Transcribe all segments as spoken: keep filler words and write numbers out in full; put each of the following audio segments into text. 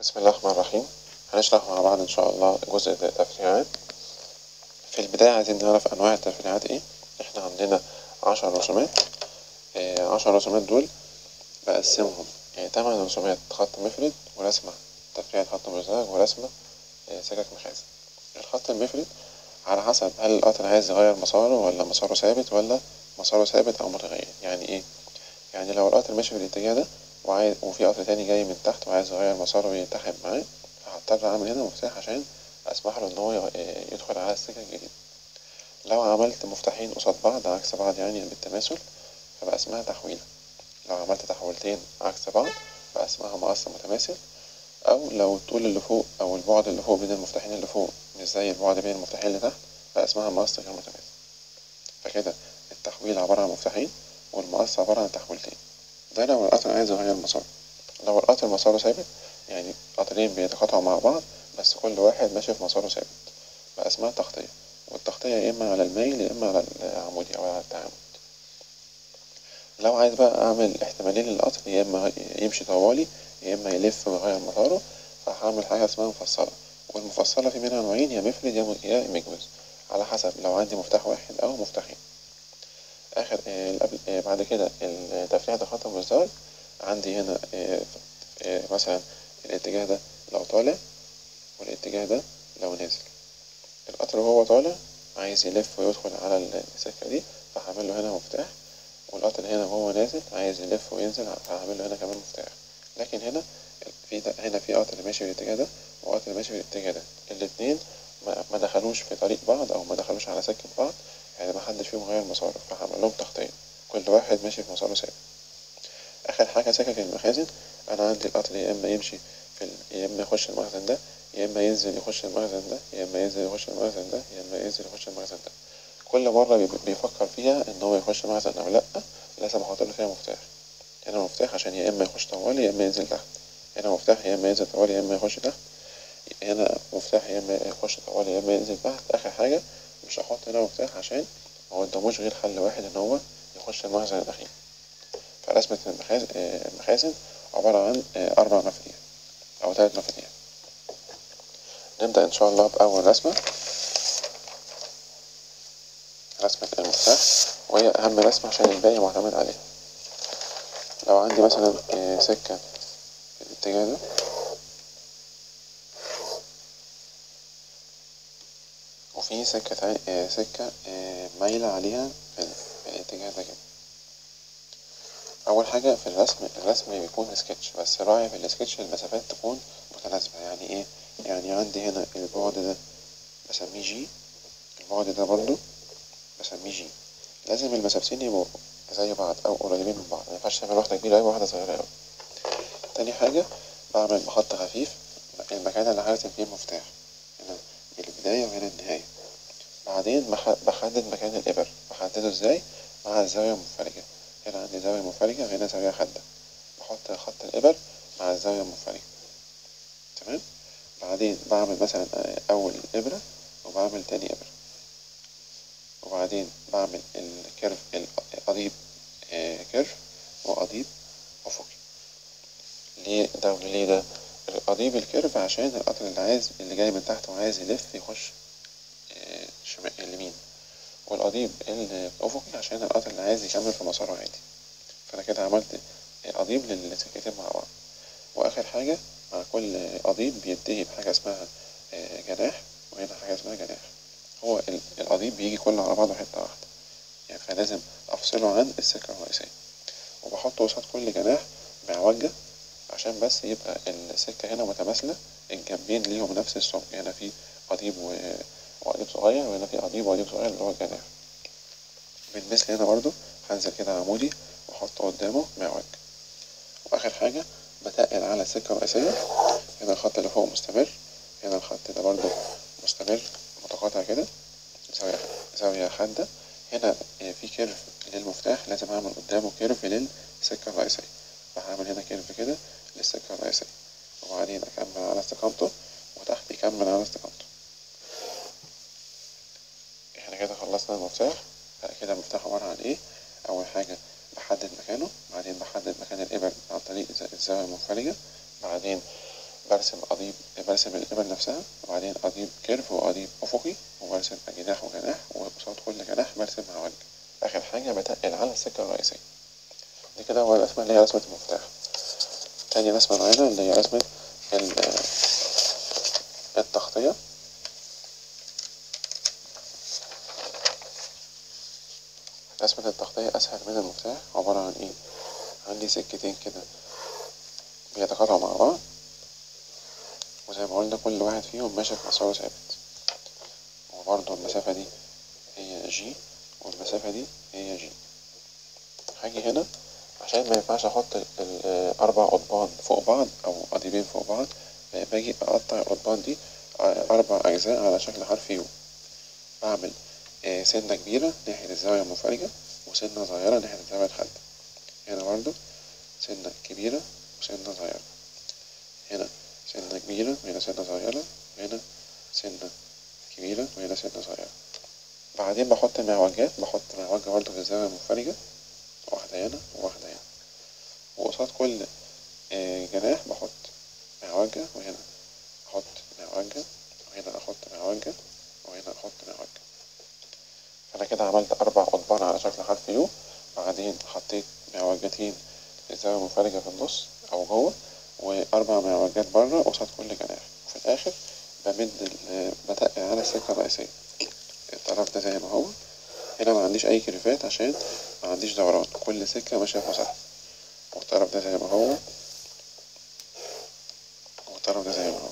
بسم الله الرحمن الرحيم. هنشرح مع بعض إن شاء الله جزء التفريعات. في البداية عايزين نعرف أنواع التفريعات إيه. إحنا عندنا عشر رسومات. إيه عشر رسومات دول بقسمهم إيه تمن رسومات خط مفرد، ورسمة تفريعة خط مزدوج، ورسمة إيه سكك مخازن. الخط المفرد على حسب هل القطر عايز يغير مساره ولا مساره ثابت ولا مساره ثابت أو متغير. يعني إيه؟ يعني لو القطر ماشي في الاتجاه ده وعايز وفي قطر تاني جاي من تحت وعايز يغير مساره ويلتحم معاه، فهضطر أعمل هنا مفتاح عشان أسمح له إن هو يدخل على السكة الجديدة. لو عملت مفتاحين قصاد بعض عكس بعض يعني بالتماثل فبقى اسمها تحويلة. لو عملت تحويلتين عكس بعض بقى اسمها مقص متماثل. أو لو الطول اللي فوق أو البعد اللي فوق بين المفتاحين اللي فوق مش زي البعد بين المفتاحين اللي تحت بقى اسمها مقص غير متماثل. فكده التحويل عبارة عن مفتاحين والمقص عبارة عن تحويلتين. ده لو القطر عايز يغير مساره. لو القطر مساره ثابت يعني قطرين بيتقاطعوا مع بعض بس كل واحد ماشي في مساره ثابت بقى اسمها تغطية. والتغطية يا إما على الميل يا إما على العمودي أو على التعامد. لو عايز بقى أعمل احتمالين للقطر، يا إما يمشي طوالي يا إما يلف ويغير مساره، فهعمل حاجة اسمها مفصلة. والمفصلة في منها نوعين، يا مفرد يا مجوز، على حسب لو عندي مفتاح واحد أو مفتاحين. آخر آه آه بعد كده التفريع ده خط مزدوج. عندي هنا آه آه مثلا الاتجاه ده لو طالع والاتجاه ده لو نازل. القطر وهو طالع عايز يلف ويدخل على السكة دي فهعمل له هنا مفتاح، والقطر هنا وهو نازل عايز يلف وينزل فهعمل له هنا كمان مفتاح. لكن هنا في هنا في قطر ماشي في الاتجاه ده وقطر ماشي في الاتجاه ده، الاتنين ما دخلوش في طريق بعض أو ما دخلوش على سكة بعض، يعني ما حدش فيهم غير مساره، فهعمل لهم تغطية كل واحد ماشي في مساره ثابت. آخر حاجة سكك المخازن. أنا عندي القطر يا إما يمشي في ال... يا إما يخش المخزن ده يا إما ينزل يخش المخزن ده يا إما ينزل يخش المخزن ده يا إما ينزل يخش المخزن ده. كل مرة بيفكر فيها إن هو يخش مخزن أو لأ لازم أحط له فيها مفتاح. هنا مفتاح عشان يا إما يخش طوالي يا إما ينزل تحت. هنا مفتاح يا إما ينزل طوالي يا إما يخش تحت. هنا مفتاح يا إما يخش طوالي يا إما ينزل تحت. آخر حاجة مش هحط هنا مفتاح عشان ما قداموش غير حل واحد إن هو يخش المخزن الأخير. فرسمة المخازن عبارة عن أربع مفاتيح أو ثلاث مفاتيح. نبدأ إن شاء الله بأول رسمة، رسمة المفتاح، وهي أهم رسمة عشان الباقي معتمد عليها. لو عندي مثلا سكة في الاتجاه ده وفي سكة سكة مايلة عليها في الاتجاه ده كده. أول حاجة في الرسم الرسم بيكون سكتش، بس راعي في السكتش المسافات تكون متناسبة. يعني إيه؟ يعني عندي هنا البعد ده بسميه جي، البعد ده برضو بسميه جي. لازم المسافتين يبقوا زي بعض أو قريبين من بعض، مينفعش تعمل واحدة كبيرة أوي وواحدة صغيرة أوي. تاني حاجة بعمل بخط خفيف المكان اللي هرسم فيه المفتاح، هنا البداية وهنا النهاية. بعدين بحدد مكان الإبر. بحدده إزاي؟ مع الزاوية المنفرجة. هنا عندي زاوية منفرجة وهنا زاوية حادة، بحط خط الإبر مع الزاوية المنفرجة. تمام. بعدين بعمل مثلا أول إبرة وبعمل تاني إبرة، وبعدين بعمل الكيرف القضيب كيرف وقضيب أفقي. ليه ده وليه ده؟ القضيب الكيرف عشان القطر اللي عايز اللي جاي من تحت وعايز يلف يخش شمال اليمين، والقضيب الأفقي عشان القطر اللي عايز يكمل في مساره عادي. فأنا كده عملت قضيب للسكتين مع بعض. وآخر حاجة مع كل قضيب بينتهي بحاجة اسمها جناح، وهنا حاجة اسمها جناح. هو القضيب بيجي كله على بعضه حتة واحدة، يعني فلازم أفصله عن السكة الرئيسية. وبحط قصاد كل جناح معوجة عشان بس يبقى السكة هنا متماثلة، الجنبين ليهم نفس السمك. هنا في قضيب وقضيب صغير وهنا في قضيب وقضيب صغير اللي هو الجناح. بالمثل هنا برضو هنزل كده عمودي واحط قدامه معوج. واخر حاجة بتقل على السكة الرئيسية. هنا الخط اللي فوق مستمر، هنا الخط ده برضو مستمر متقاطع كده زاوية زاوية حادة. هنا في كيرف للمفتاح لازم اعمل قدامه كيرف للسكة الرئيسية، فهعمل هنا كيرف كده للسكة الرئيسية وبعدين اكمل على استقامته وتحت يكمل على استقامته. احنا كده خلصنا المفتاح. كده المفتاح عبارة عن ايه؟ اول حاجة بحدد مكانه، بعدين بحدد مكان الإبر عن طريق الزاوية المنفرجة، بعدين برسم أضيب برسم الإبر نفسها، وبعدين أضيب كيرف وأضيب أفقي، وبرسم جناح وجناح، وقصاد كل جناح برسم معوج. آخر حاجة بتقل على السكة الرئيسية. دي كده أول رسمة اللي هي رسمة المفتاح. تاني رسمة معانا اللي هي رسمة التغطية. رسمة التغطية أسهل من المفتاح، عبارة عن إيه؟ عندي سكتين كده بيتقاطعوا مع بعض، وزي ما قلنا كل واحد فيهم ماشي في مساره ثابت، وبرضه المسافة دي هي جي والمسافة دي هي جي. هاجي هنا عشان ما ينفعش احط الاربع قضبان فوق بعض او قضيبين فوق بعض، باجي اقطع القضبان دي اربع اجزاء على شكل حرف يو. بعمل سنة كبيرة ناحية الزاوية المنفرجة وسنة صغيرة ناحية الزاوية الحادة. هنا برضو سنة كبيرة وسنة صغيرة، هنا سنة كبيرة وهنا سنة صغيرة، وهنا سنة كبيرة وهنا سنة صغيرة. بعدين بحط معوجات، بحط معوجة برضو في الزاوية المنفرجة، واحدة هنا وواحدة هنا، وقصاد كل جناح بحط معوجة، وهنا أحط معوجة، وهنا أحط معوجة، وهنا أحط معوجة. أنا كده عملت أربع قضبان على شكل حرف يو. بعدين حطيت معوجتين في الزاوية المنفرجة في النص أو جوه، وأربع معوجات بره قصاد كل جناح. وفي الآخر بمد بتقل على السكة الرئيسية. الطرف ده زي ما هو. هنا ما عنديش أي كيرفات عشان ما عنديش دوران، كل سكة ماشية في مسارها. والطرف ده زي ما هو، والطرف ده زي ما هو.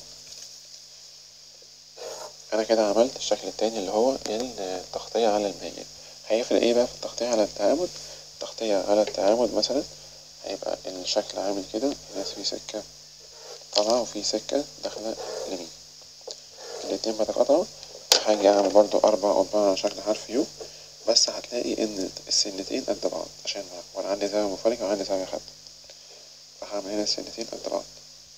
أنا كده عملت الشكل التاني اللي هو التغطية على المائل. هيفرق ايه بقى في التغطية على التعامد؟ التغطية على التعامد مثلا هيبقى الشكل عامل كده، هنا في سكة طالعة وفي سكة داخلة اليمين، الاتنين بيتقاطعوا. هاجي أعمل برضو أربع قضبان على شكل حرف يو، بس هتلاقي إن السنتين قد بعض عشان وأنا عندي زاوية منفرجة وعندي زاوية حادة، فهعمل هنا السنتين قد بعض.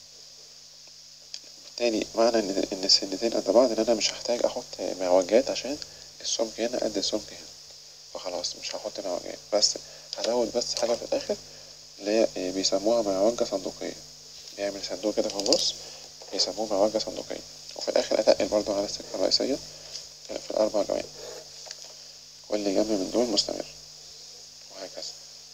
بالتالي معنى إن إن السنتين قد بعض إن أنا مش هحتاج أحط معوجات عشان السمك هنا قد السمك هنا، فخلاص مش هحط معوجات، بس هزود بس حاجة في الآخر اللي هي بيسموها معوجة صندوقية. بيعمل صندوق كده في النص بيسموه معوجة صندوقية. وفي الآخر أتقل برضو على السكة الرئيسية في الأربع جوانب، كل جنب من دول مستمر، وهكذا.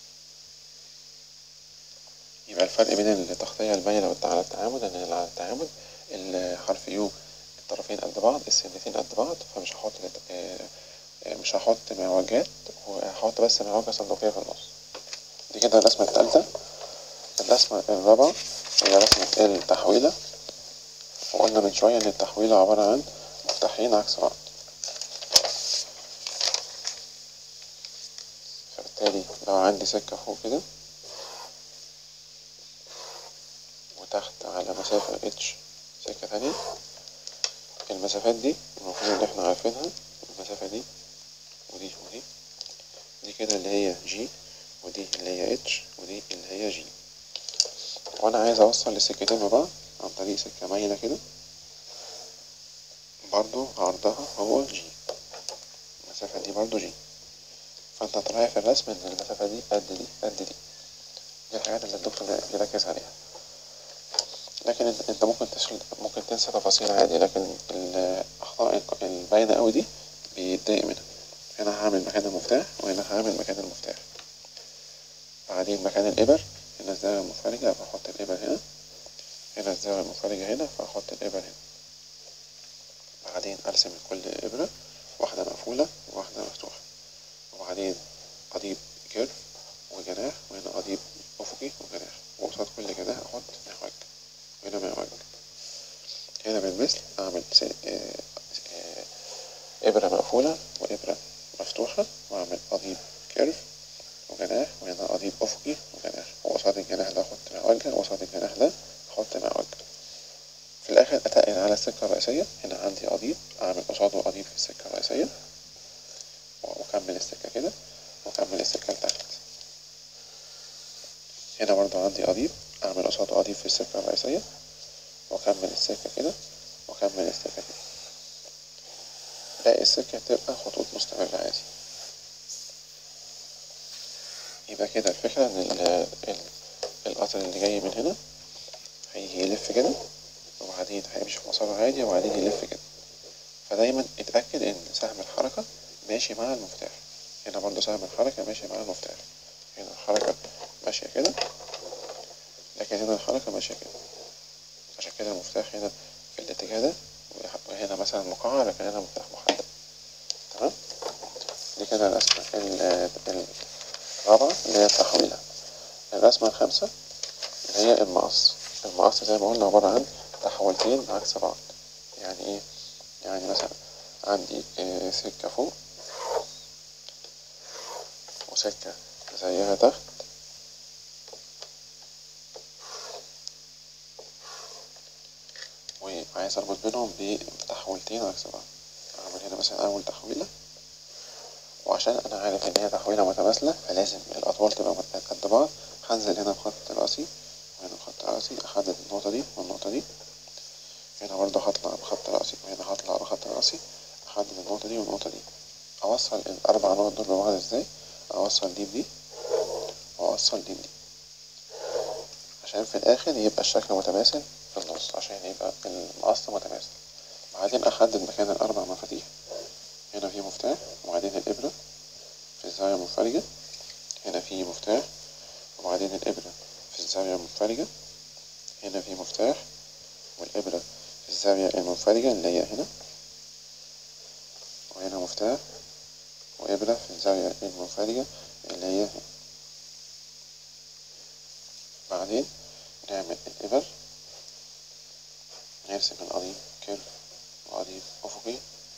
يبقى الفرق بين التغطية المايلة على التعامد إن على التعامد الحرف يو الطرفين قد بعض، السنتين قد بعض، فمش هحط مش هحط معوجات، وهحط بس معوجة صندوقية في النص. دي كده الرسمة التالتة. الرسمة الرابعة هي رسمة التحويلة. وقلنا من شوية إن التحويلة عبارة عن مفتاحين عكس بعض، فبالتالي لو عندي سكة فوق كده وتحت على مسافة اتش سكة تانية، المسافات دي المفروض إن احنا عارفينها، المسافة دي ودي ودي دي كده اللي هي جي، ودي اللي هي اتش، ودي اللي هي جي. وأنا عايز أوصل السكتين ببعض عن طريق سكة مايلة كده، برضو عرضها هو جي، المسافة دي برضو جي. فانت تراعي في الرسم ان المسافة دي قد دي قد دي. دي الحاجات اللي الدكتور بيركز عليها. لكن انت ممكن تشل... ممكن تنسى تفاصيل عادي، لكن الأخطاء الباينة أوي دي بيتضايق منها. هنا هعمل مكان المفتاح، وهنا هعمل مكان المفتاح. بعدين مكان الإبر، هنا الزاوية المنفرجة فأحط الإبر هنا، هنا الزاوية المنفرجة هنا فأحط الإبر هنا. بعدين أرسم كل إبرة واحدة مقفولة وواحدة مفتوحة، وبعدين أضيف كيرف وجناح، وهنا أضيف أفقي وجناح، وقصاد كل جناح أحط معوج، وهنا معوج. هنا بالمثل أعمل إبرة مقفولة وإبرة مفتوحة، وأعمل أضيف كيرف وجناح، وهنا أضيف أفقي وجناح، وقصاد الجناح ده أحط معوجة، وقصاد الجناح ده أحط معوج. في الآخر أتقل على السكة الرئيسية. هنا عندي أضيف، أعمل قصاده أضيف في السكة الرئيسية، وأكمل السكة كده، وأكمل السكة لتحت. هنا برضه عندي أضيف، أعمل قصاده أضيف في السكة الرئيسية، وأكمل السكة كده، وأكمل السكة كده. باقي السكة تبقى خطوط مستمرة عادي. يبقى كده الفكرة إن القطر اللي جاي من هنا هيجي يلف كده، وبعدين هيمشي في مسار عادي وبعدين يلف كده. فدايما اتأكد ان سهم الحركة ماشي مع المفتاح. هنا برضو سهم الحركة ماشي مع المفتاح، هنا الحركة ماشية كده لكن هنا الحركة ماشية كده، عشان كده المفتاح هنا في الاتجاه ده وهنا مثلا مقعر لكن هنا مفتاح محدد. تمام. دي كده الرسمة الرابعة اللي هي التحويلة. الرسمة الخامسة اللي هي المقص. المقص زي ما قلنا عبارة عن تحولتين عكس بعض. يعني ايه؟ يعني مثلا عندي إيه سكة فوق وسكة زيها تحت، وعايز اربط بينهم بتحويلتين عكس بعض. اعمل هنا مثلا اول تحويلة، وعشان انا عارف ان هي تحويلة متماثلة فلازم الاطوال تبقى قد بعض، هنزل هنا بخط رأسي وهنا بخط رأسي، احدد النقطة دي والنقطة دي. هنا برضه هطلع بخط رأسي وهنا هطلع بخط رأسي، احدد النقطة دي والنقطة دي. اوصل الاربع نقط دول ببعض ازاي؟ اوصل دي بدي واوصل دي بدي عشان في الاخر يبقى الشكل متماثل في النص، عشان يبقى المقص متماثل. بعدين احدد مكان الاربع مفاتيح. هنا في مفتاح وبعدين الابرة في الزاوية المنفرجة، هنا في مفتاح وبعدين الابرة في الزاوية المنفرجة، هنا في مفتاح والابرة في الزاوية المنفرجة اللي هي هنا، وهنا مفتاح وابرة في الزاوية المنفرجة اللي هي هنا. بعدين نعمل الإبر، نرسم القضيب كيرف وقضيب أفقي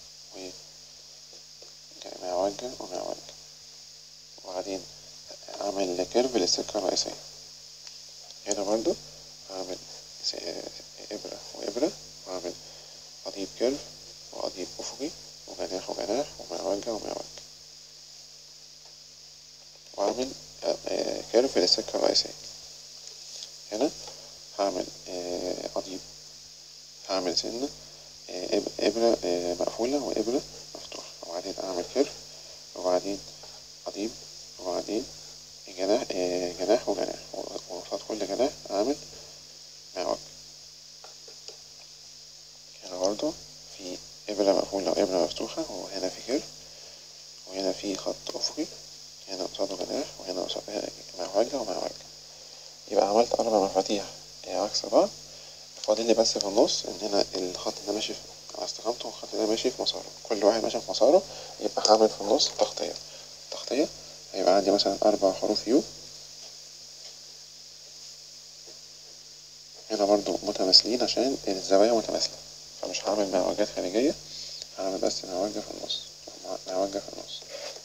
ومعوجة ومعوجة، وبعدين أعمل كيرف للسكة الرئيسية. هنا برضو أعمل إبرة وإبرة وأعمل قضيب كيرف وقضيب أفقي وجناح وجناح ومعوجة ومعوجة، وأعمل كيرف للسكة الرئيسية. هنا هعمل قضيب، هعمل سنة إبرة مقفولة وإبرة مفتوحة، وبعدين أعمل كيرف وبعدين قضيب وبعدين جناح جناح وجناح، وقصاد كل جناح أعمل معوج. هنا برضو في إبرة مقفولة وإبرة مفتوحة، وهنا في كيرف وهنا في خط أفقي، هنا قصاده جناح وهنا قصاده معوجة ومعوجة. يبقى عملت أربع مفاتيح عكس بعض. فاضل لي بس في النص ان هنا الخط ده ماشي على استقامته والخط ده ماشي في مساره، كل واحد ماشي في مساره. يبقى هعمل في النص تغطية. تغطية هيبقى عندي مثلا اربع حروف يو، هنا برضو متماثلين عشان الزوايا متماثلة، فمش هعمل معوجات خارجية، هعمل بس معوجة في النص، معوجة في النص.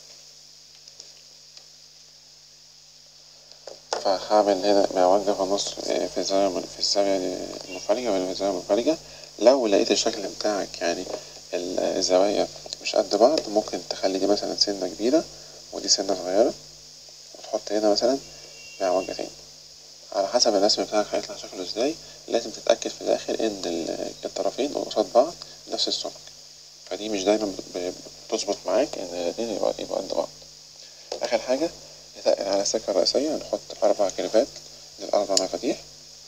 فهعمل هنا معوجة في النص في الزاوية في الزاوية المنفرجة ولا في الزاوية المنفرجة. لو لقيت الشكل بتاعك يعني الزوايا مش قد بعض، ممكن تخلي دي مثلا سنة كبيرة ودي سنة صغيرة، وتحط هنا مثلا معوجة تاني على حسب الرسم بتاعك هيطلع شكله ازاي. لازم تتأكد في الآخر إن الطرفين قصاد بعض نفس السمك، فدي مش دايما بتظبط معاك إن الاتنين يبقى يبقى قد بعض. آخر حاجة نتقل على السكة الرئيسية، نحط أربع كيرفات للأربع مفاتيح.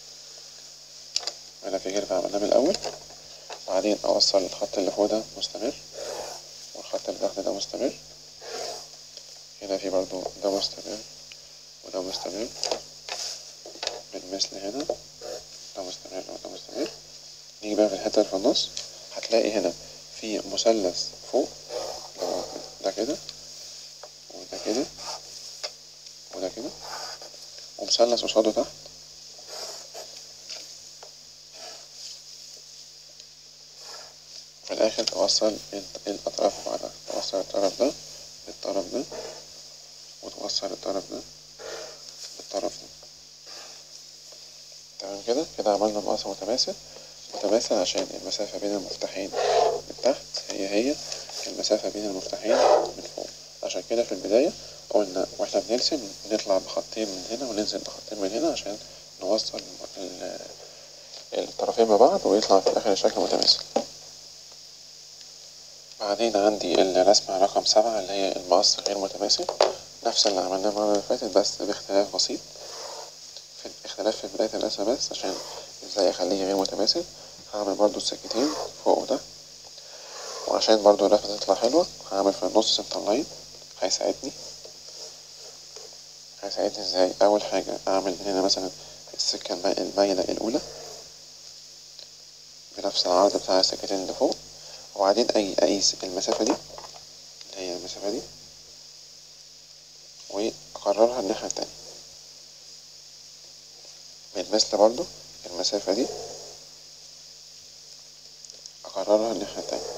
هنا في كيرف عملناه من الأول، بعدين أوصل الخط اللي فوق ده مستمر والخط اللي تحت ده مستمر، هنا في برضو ده مستمر وده مستمر بالمثل، هنا ده مستمر وده مستمر. نيجي بقى في الحتة اللي في النص، هتلاقي هنا في مثلث فوق ده كده وده كده وده كده، ومثلث قصاده تحت، في الآخر توصل الأطراف ببعضها، توصل الطرف ده بالطرف ده وتوصل الطرف ده بالطرف ده. تمام كده كده عملنا مقص متماثل. متماثل عشان المسافة بين المفتاحين من تحت هي هي المسافة بين المفتاحين من فوق. عشان كده في البداية قلنا واحنا بنرسم نطلع بخطين من هنا وننزل بخطين من هنا عشان نوصل الطرفين ببعض ويطلع في الآخر الشكل متماثل. بعدين عندي الرسمة رقم سبعة اللي هي المقص غير متماثل، نفس اللي عملناه المرة اللي فاتت بس باختلاف بسيط، في اختلاف في بداية الرسمة بس عشان ازاي اخليه غير متماثل. هعمل برضو السكتين فوق وده، وعشان برضو الرسمة تطلع حلوة هعمل في النص سنتر لاين هيساعدني. هيساعدني ازاي؟ اول حاجة اعمل هنا مثلا السكة المايلة الاولى بنفس العرض بتاع السكتين اللي فوق، وبعدين اجي اقيس المسافة دي اللي هي المسافة دي واكررها الناحية التانية، بالمثل برضو المسافة دي اكررها الناحية التانية،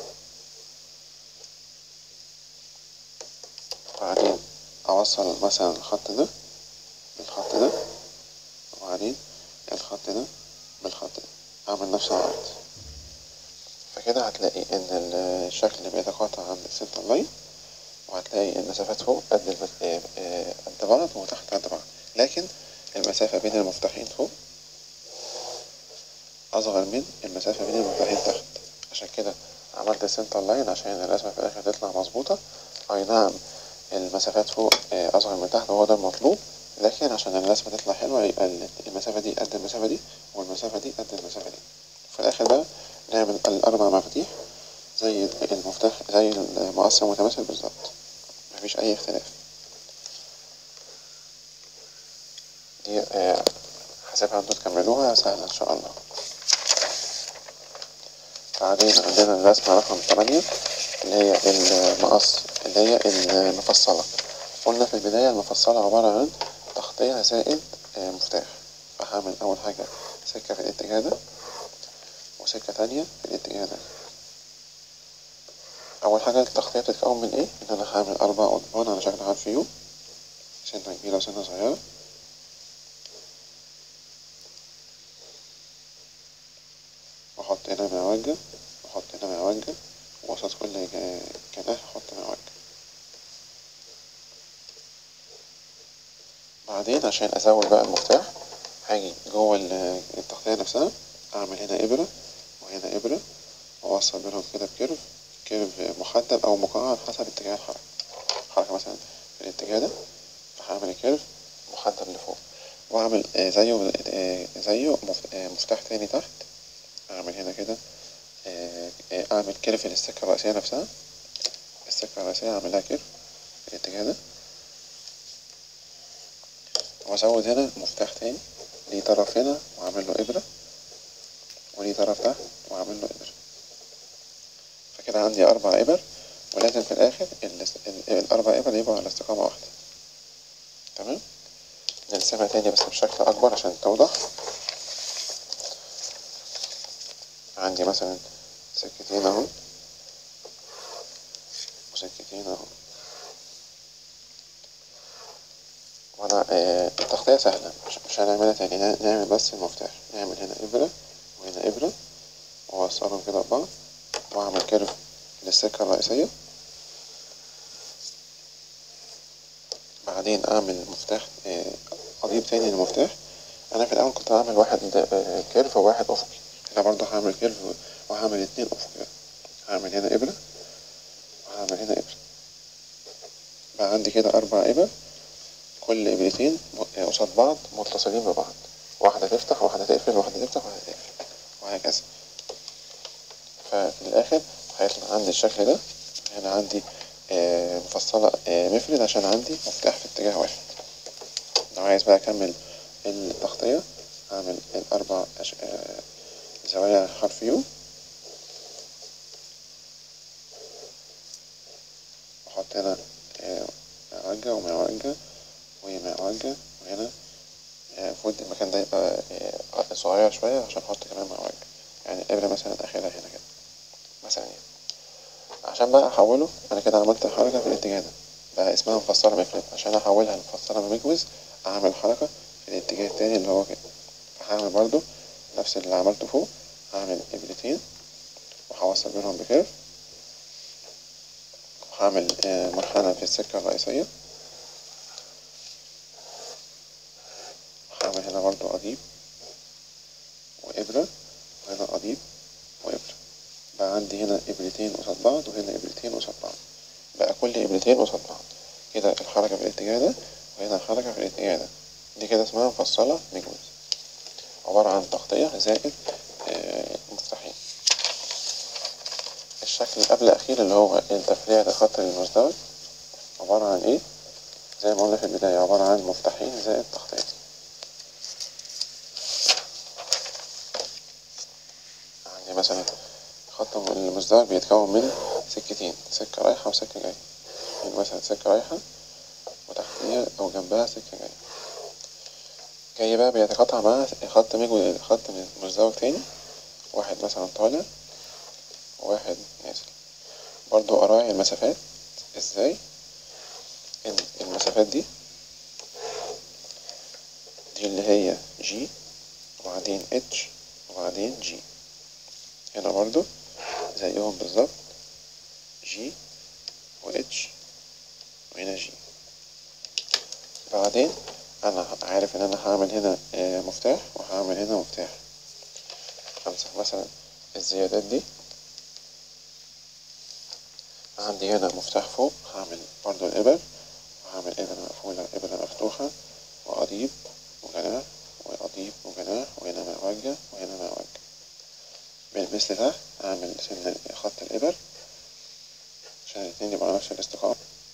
وبعدين اوصل مثلا الخط ده بالخط ده، وبعدين الخط ده بالخط ده، اعمل نفس العرض. فكده هتلاقي ان الشكل بيتقاطع عند السنتر لاين، وهتلاقي المسافات فوق قد قد بعض وتحت قد بعض، لكن المسافة بين المفتاحين فوق أصغر من المسافة بين المفتاحين تحت. عشان كده عملت السنتر لاين عشان الرسمة في الآخر تطلع مظبوطة. أي نعم المسافات فوق أصغر من تحت وهو ده المطلوب، لكن عشان الرسمة تطلع حلوة يبقى المسافة دي قد المسافة دي والمسافة دي قد المسافة دي. في الآخر بقى نعمل الأربع مفاتيح زي المفتاح زي المقص المتماثل بالظبط، مفيش أي اختلاف. دي هسيبها انتوا تكملوها سهلة إن شاء الله. بعدين عندنا الرسمة رقم تمانية اللي هي المقص اللي هي المفصلة. قلنا في البداية المفصلة عبارة عن تغطية زائد مفتاح، فهعمل أول حاجة سكة في الاتجاه ده وسكة تانية في الاتجاه ده. أول حاجة التغطية بتتكون من إيه؟ إن أنا هعمل أربع قضبان على شكل حرف يو، سنة كبيرة وسنة صغيرة، وأحط هنا معوجة وأحط هنا معوجة، ووسط كل جناح أحط معوجة. بعدين عشان أزود بقى المفتاح هاجي جوه التغطية نفسها أعمل هنا إبرة وهنا إبرة، وأوصل بينهم كده بكيرف كيرف محدب أو مقعر حسب اتجاه الحركة. حركة مثلا في الاتجاه ده فهعمل كيرف محدب لفوق، وأعمل زيه زيه مفتاح تاني تحت، أعمل هنا كده أعمل كيرف للسكة الرئيسية نفسها. السكة الرئيسية أعملها كيرف في الاتجاه ده، وأزود هنا مفتاح تاني ليه طرف هنا وأعمل له إبرة، وليه طرف تحت وأعمل له إبرة. فكده عندي أربع إبر، ولازم في الآخر الأربع إبر يبقوا على استقامة واحدة. تمام؟ نرسمها تاني بس بشكل أكبر عشان توضح. عندي مثلا سكتين أهو وسكتين أهو، وأنا آه التغطية سهلة مش هنعملها تاني، نعمل بس المفتاح. نعمل هنا إبرة وهنا إبرة وأوصلهم كده ببعض، وأعمل كيرف للسكة الرئيسية. بعدين أعمل مفتاح آه أضيف تاني للمفتاح. أنا في الأول كنت هعمل واحد آه كيرف وواحد أفقي، هنا برضه هعمل كيرف وهعمل اتنين أفقي. هعمل هنا إبرة وهعمل هنا إبرة، بقى عندي كده أربع إبر، كل إبرتين قصاد بعض متصلين ببعض، واحدة تفتح واحدة تقفل واحدة تفتح واحدة تقفل وهكذا. ففي الآخر هيطلع عندي الشكل ده. هنا عندي آه مفصلة آه مفرد عشان عندي مفتاح في اتجاه واحد. لو عايز بقى أكمل التغطية هعمل الأربع آه زوايا حرف يو، وأحط هنا آه معوجة ومعوجة ومعوجة، وهنا المفروض آه المكان ده يبقى آه صغير شوية عشان أحط كمان معوجة، يعني الإبرة مثلا آخرها هنا كده مثلا يعني. عشان بقى أحوله أنا كده عملت حركة في الاتجاه ده بقى اسمها مفصلة مفرد، عشان أحولها لمفصلة مميكوز أعمل حركة في الاتجاه التاني اللي هو كده. فهعمل برضو نفس اللي عملته فوق، هعمل إبرتين وهوصل بينهم بكيرف، وهعمل آه منحنى في السكة الرئيسية، وهعمل هنا برضو أضيب وإبرة، وهنا أضيب وإبرة. بقى عندي هنا إبرتين قصاد بعض وهنا إبرتين قصاد بعض، بقى كل إبرتين قصاد بعض كده الحركة في الاتجاه ده وهنا الحركة في الاتجاه ده. دي كده اسمها مفصلة ميكوز، عبارة عن تغطية زائد آه مفتاحين. الشكل اللي قبل الأخير اللي هو التفريع الخط المزدوج عبارة عن ايه؟ زي ما قلنا في البداية عبارة عن مفتاحين زائد تخطيط. عندي مثلا الخط المزدوج بيتكون من سكتين، سكة رايحة وسكة جاية. يعني مثلا سكة رايحة وتحتيها أو جنبها سكة جاية. جاي بقى بيتقاطع مع خط مجهول خط مزدوج تاني، واحد مثلا طالع وواحد نازل. برضو أراعي المسافات ازاي؟ إن المسافات دي دي اللي هي جي وبعدين اتش وبعدين جي، هنا برضو زيهم بالظبط جي واتش وهنا جي. بعدين انا عارف ان انا هعمل هنا مفتاح وهعمل هنا مفتاح. امسح مثلا الزيادات دي، عندي هنا مفتاح فوق هعمل برضو الابر، وهعمل ابرة مقفولة ابرة مفتوحة واضيف وجناح واضيف وجناح، وهنا موجه وهنا موجه. بالمثل تحت هعمل سن خط الابر عشان الاتنين يبقوا على نفس الاستقامة،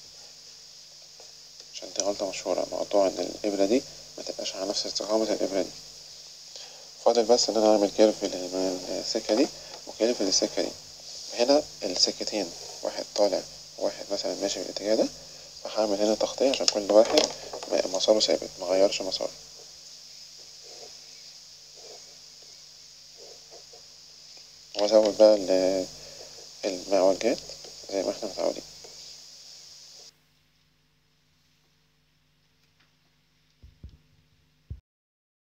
عشان دي غلطة مشهورة، موضوع ان الابرة دي متبقاش على نفس استقامة الابرة دي. فاضل بس ان انا اعمل كيرف للسكة دي وكيرف للسكة دي. هنا السكتين واحد طالع وواحد مثلا ماشي بالاتجاه ده، فهعمل هنا تغطية عشان كل واحد مساره ثابت مغيرش مساره. وازود بقى المعوجات زي ما احنا متعودين.